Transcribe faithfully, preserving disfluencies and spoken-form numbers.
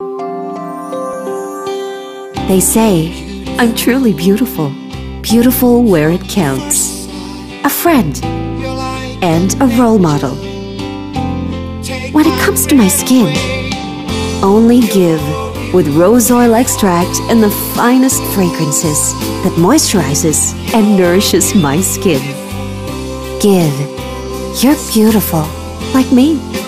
They say I'm truly beautiful, beautiful where it counts. A friend and a role model. When it comes to my skin, only give with rose oil extract and the finest fragrances that moisturizes and nourishes my skin. Give. You're beautiful, like me.